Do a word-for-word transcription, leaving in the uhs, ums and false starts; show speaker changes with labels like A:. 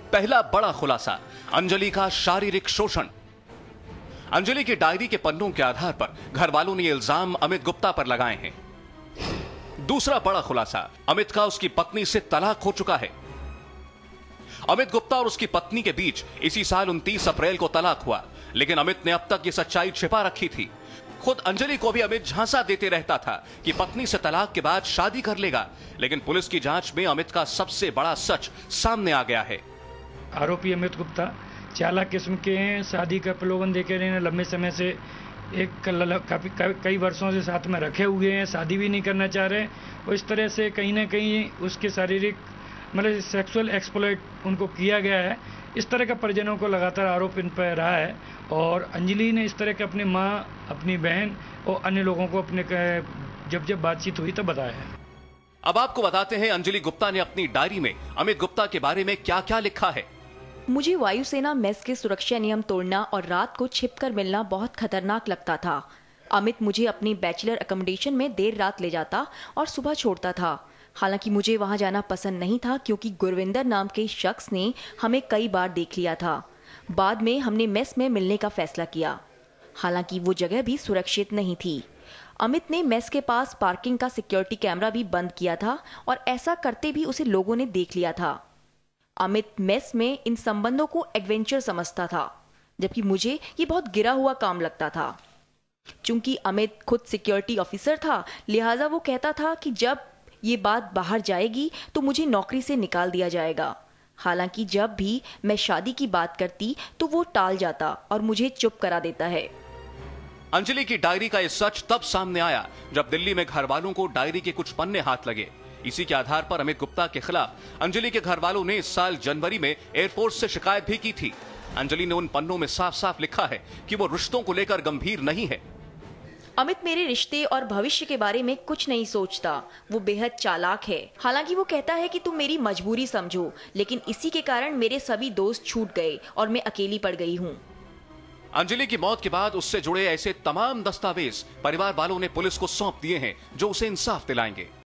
A: पहला बड़ा खुलासा, अंजलि का शारीरिक शोषण। अंजलि की डायरी के पन्नों के आधार पर घर वालों ने इल्जाम अमित गुप्ता पर लगाए हैं। दूसरा बड़ा खुलासा, अमित का उसकी पत्नी से तलाक हो चुका है। अमित गुप्ता और उसकी पत्नी के बीच इसी साल उनतीस अप्रैल को तलाक हुआ, लेकिन अमित ने अब तक ये सच्चाई छिपा रखी थी। खुद अंजलि को भी अमित झांसा देते रहता था कि पत्नी से तलाक के बाद शादी कर लेगा, लेकिन पुलिस की जांच में अमित का सबसे बड़ा सच सामने आ गया है।
B: आरोपी अमित गुप्ता चालाक किस्म के हैं, शादी का प्रलोभन देकर इन्हें लंबे समय से एक काफी कई वर्षों से साथ में रखे हुए हैं, शादी भी नहीं करना चाह रहे और इस तरह से कहीं ना कहीं उसके शारीरिक मतलब सेक्सुअल एक्सप्लॉइट उनको किया गया है। इस तरह का परिजनों को लगातार आरोप इन पर रहा है और अंजलि ने इस तरह के अपनी माँ, अपनी बहन और अन्य लोगों को अपने जब जब बातचीत हुई तो बताया है।
A: अब आपको बताते हैं अंजलि गुप्ता ने अपनी डायरी में अमित गुप्ता के बारे में क्या क्या लिखा है।
C: मुझे वायुसेना मेस के सुरक्षा नियम तोड़ना और रात को छिपकर मिलना बहुत खतरनाक लगता था। अमित मुझे अपनी बैचलर अकोमोडेशन में देर रात ले जाता और सुबह छोड़ता था। हालांकि मुझे वहां जाना पसंद नहीं था क्योंकि गुरविंदर नाम के शख्स ने हमें कई बार देख लिया था। बाद में हमने मेस में मिलने का फैसला किया। हालांकि वो जगह भी सुरक्षित नहीं थी। अमित ने मेस के पास पार्किंग का सिक्योरिटी कैमरा भी बंद किया था और ऐसा करते भी उसे लोगों ने देख लिया था। अमित मेस में इन संबंधों को एडवेंचर समझता था, जबकि मुझे ये बहुत गिरा हुआ काम लगता था। चूंकि अमित खुद सिक्योरिटी ऑफिसर था, लिहाजा वो कहता था कि जब ये बात बाहर जाएगी तो मुझे नौकरी से निकाल दिया जाएगा। हालांकि जब भी मैं शादी की बात करती तो वो टाल जाता और मुझे चुप करा देता है।
A: अंजलि की डायरी का ये सच तब सामने आया जब दिल्ली में घर वालों को डायरी के कुछ पन्ने हाथ लगे। इसी के आधार पर अमित गुप्ता के खिलाफ अंजलि के घर वालों ने इस साल जनवरी में एयरफोर्स से शिकायत भी की थी। अंजलि ने उन पन्नों में साफ साफ लिखा है कि वो रिश्तों को लेकर गंभीर नहीं है।
C: अमित मेरे रिश्ते और भविष्य के बारे में कुछ नहीं सोचता। वो बेहद चालाक है। हालांकि वो कहता है कि तुम मेरी मजबूरी समझो, लेकिन इसी के कारण मेरे सभी दोस्त छूट गए और मैं अकेली पड़ गई हूँ।
A: अंजलि की मौत के बाद उससे जुड़े ऐसे तमाम दस्तावेज परिवार वालों ने पुलिस को सौंप दिए हैं जो उसे इंसाफ दिलाएंगे।